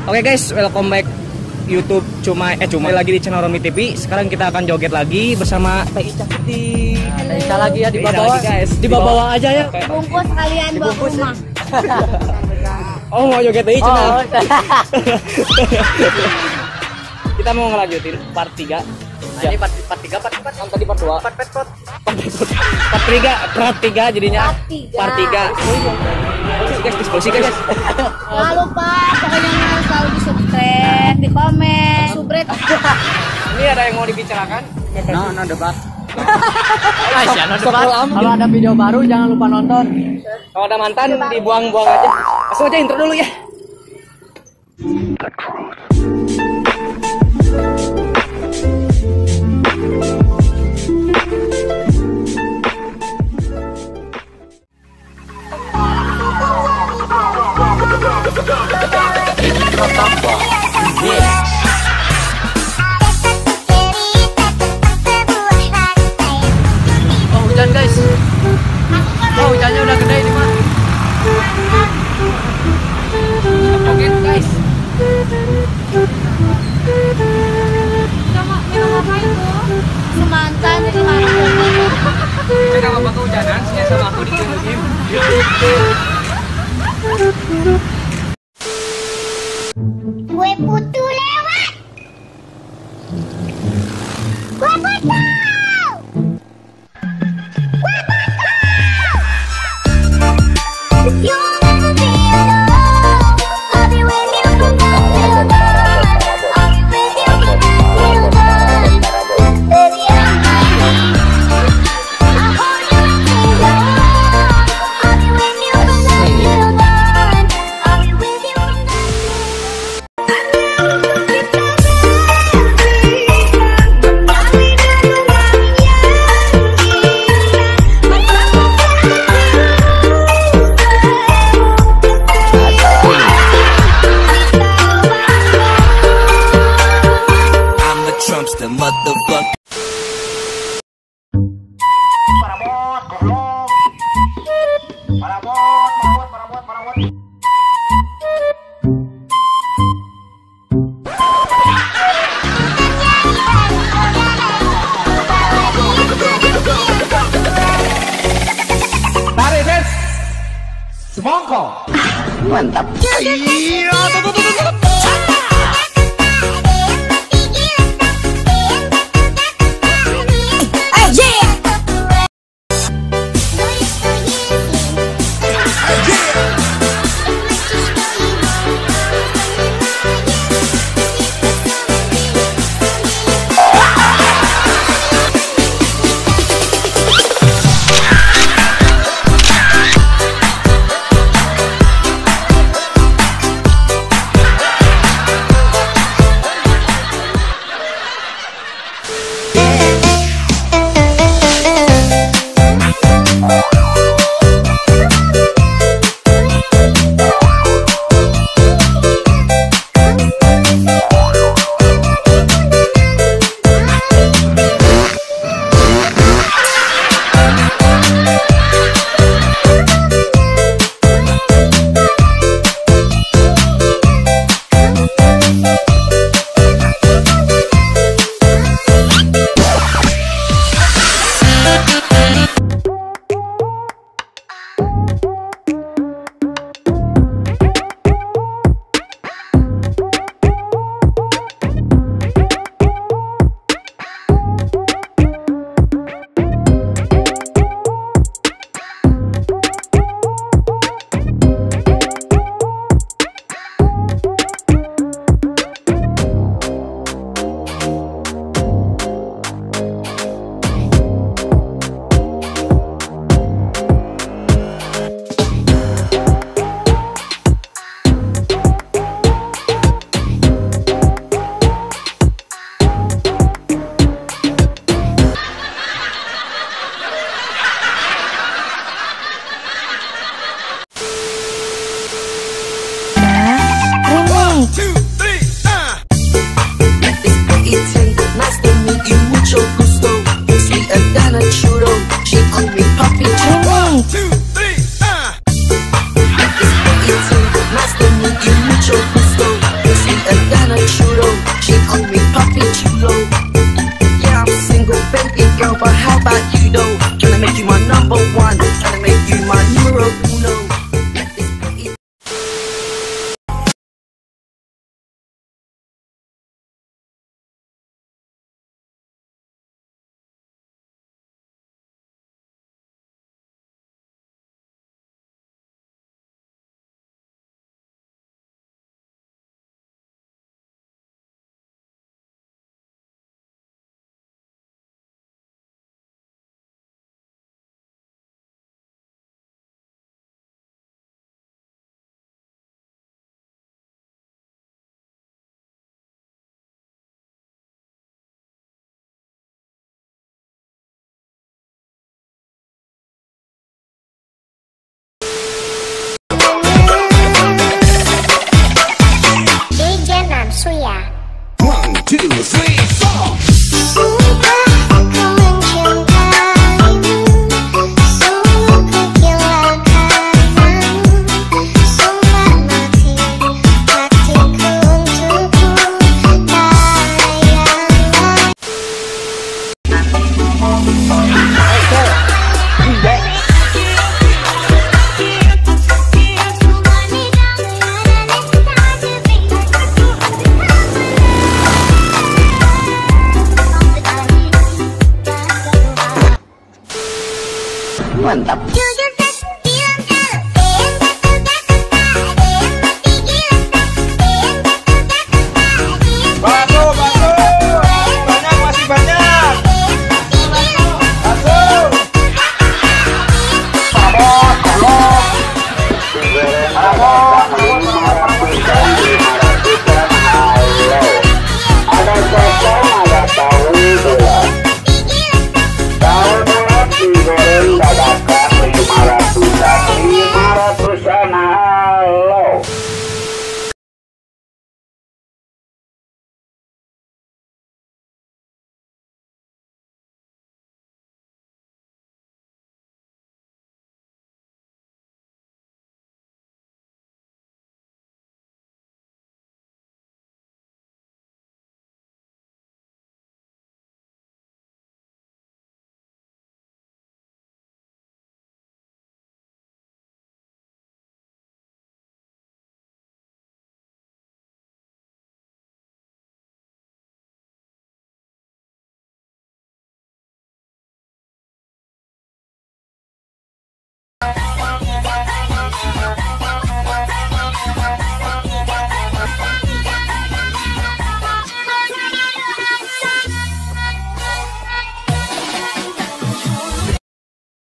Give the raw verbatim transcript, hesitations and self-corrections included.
Oke guys, welcome back YouTube cuma eh cuma lagi di channel Romi T V. Sekarang kita akan joget lagi bersama Teh Ica Putih. Teh Ica lagi ya, dibawa guys. Dibawa aja ya. Bungkus kalian bawa ke rumah. Oh, mau joget Teh Ica. Oh, Kita mau ngelanjutin part tiga. Nah, ini part part tiga, part empat. Yang tadi part dua. Part part part. Part tiga, part tiga jadinya. Part tiga. Guys, diskusi guys. Jangan lupa pokoknya selalu di subscribe, di komen, subret. Ini ada yang mau dibicarakan? No, no debat. Aisyah, no debat. Kalau ada video baru jangan lupa nonton. Kalau ada mantan dibuang-buang aja. Langsung aja intro dulu ya. Oh, hujan guys. Oh, hujannya udah gede ini mah. Oke guys. Semantan di mana? Saya nggak apa-apa kehujanan, saya sama aku di game. Gue putu lewat. Gue putu. Gue putu. You'll never be alone. I'll be with you when I feel good. I'll be with you when I feel good. Baby, I'm ready. I'll hold you and take you on. I'll be with you when I feel good. I'll be with you when I The motherfucker. Parabot, goblok. Parabot, parabot, parabot, parabot. Tarik, Des. Semongko. Mantap. Iya, tuh, tuh, tuh, tuh. ya. One, two, three, four. Sumpah aku mencintaimu, sungguh kegilakanmu. Sumpah mati hatiku untukmu, tak yang Mantap.